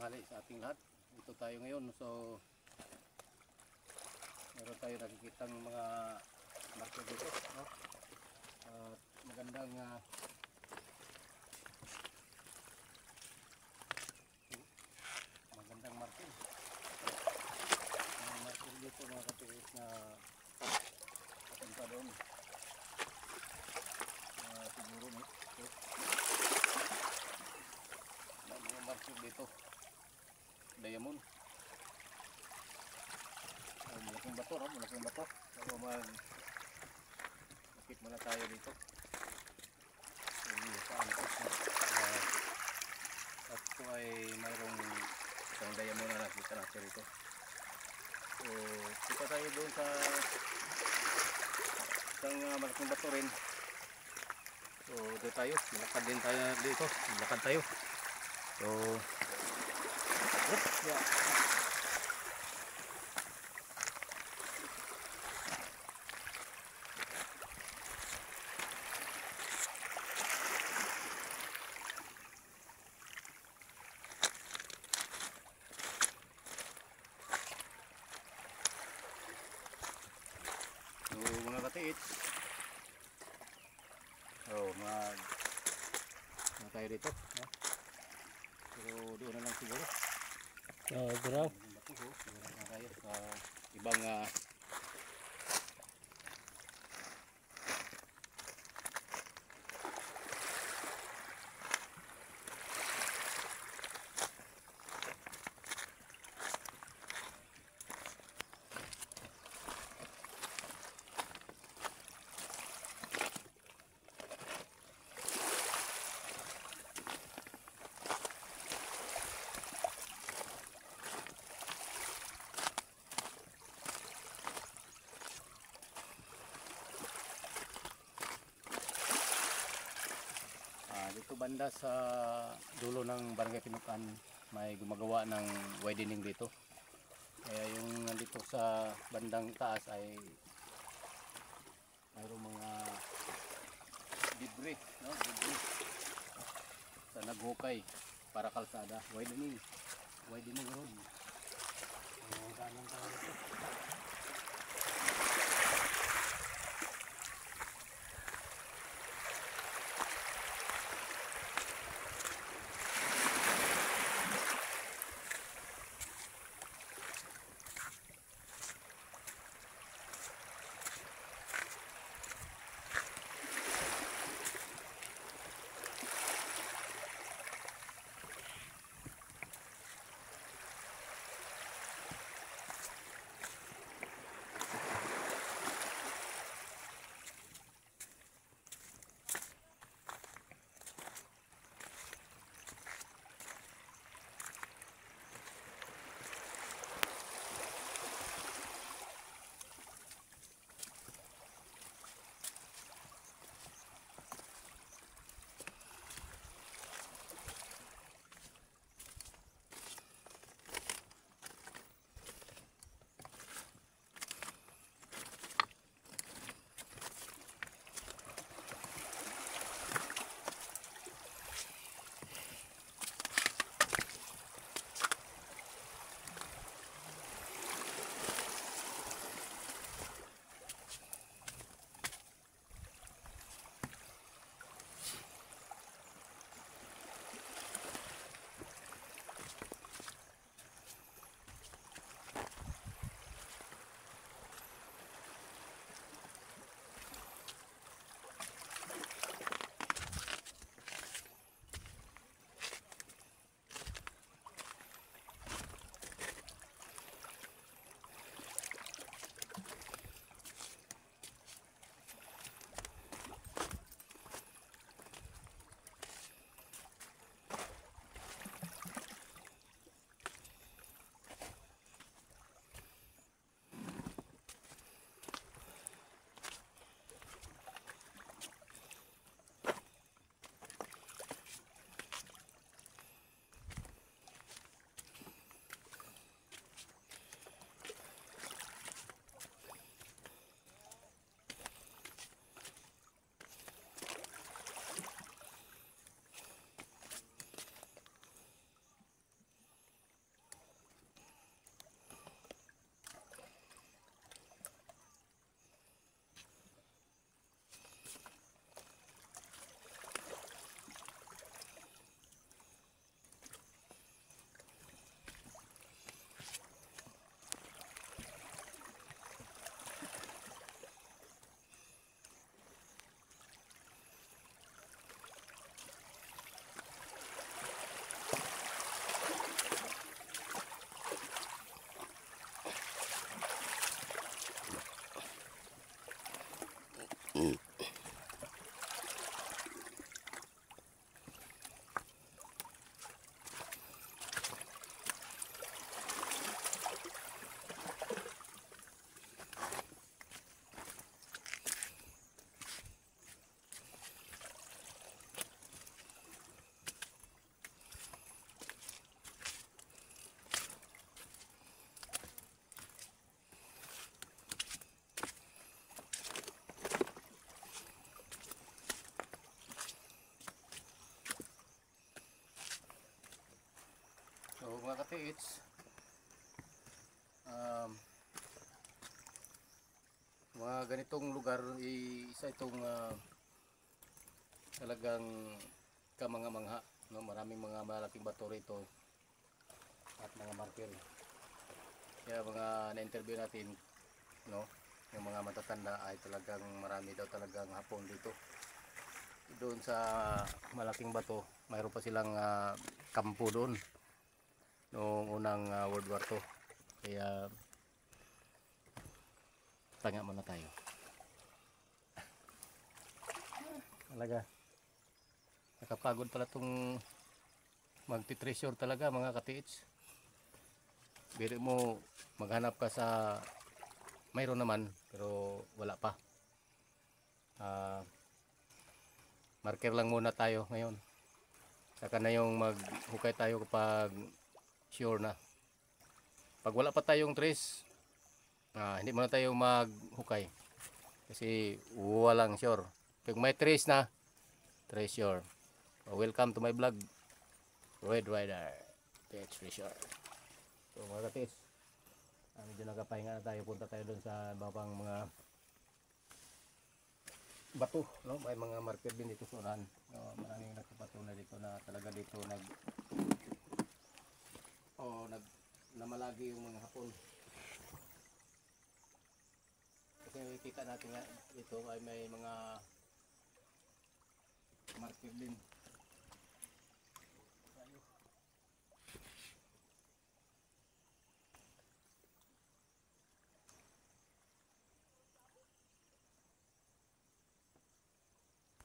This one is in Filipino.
tanghali sa ating lahat. Ito tayo ngayon. So, meron tayo nakikitang mga marker dito. No? Magandang marker. Marker dito mga katiis na papunta doon. Siguro no? Mga marker dito. Diamond. Malaking bato, no? Malaking bato. So makit muna tayo dito. At ito ay mayroong isang diamond na nakita natin rito. So kita tayo doon sa isang malaking bato rin. So doon tayo, malakad din tayo dito. Malakad tayo. So yeah. So mga katiits, mag tayo dito, no? Pero doon na lang siguro. Bro. Siguro na tayo sa ibang dito banda sa dulo ng Barangay Pinukan may gumagawa ng widening dito. Kaya yung nandito sa bandang taas ay mayroong mga debris, no? Debris sa naghukay para kalsada. Widening road. Ganun tayo dito. mga katiits, mga ganitong lugar, isa itong talagang kamangha-mangha, no? Maraming mga malaking bato rito at mga marker. Kaya mga na-interview natin, no, yung mga matatanda ay talagang marami daw talagang hapon dito. Doon sa malaking bato, mayroon pa silang kampo doon noong unang World War II. Kaya tanga muna tayo. Talaga nakapagod pala itong magti-treasure talaga mga katiits. Biro mo maghanap ka sa mayroon naman pero wala pa. Marker lang muna tayo ngayon. Saka na yung maghukay tayo kapag sure na. Pag wala pa tayong trace, hindi muna tayo maghukay. Kasi walang sure. Pag may trace na, trace sure. Welcome to my vlog, Red Rider. That's treasure. So mga katis, medyo nakapahinga na tayo. Punta tayo doon sa babang mga bato, no? May mga marker din dito sa unahan. Maraming nagpapatunay dito na talaga dito namalagi yung mga hapon. Kasi kita natin nga dito ay may mga marker din.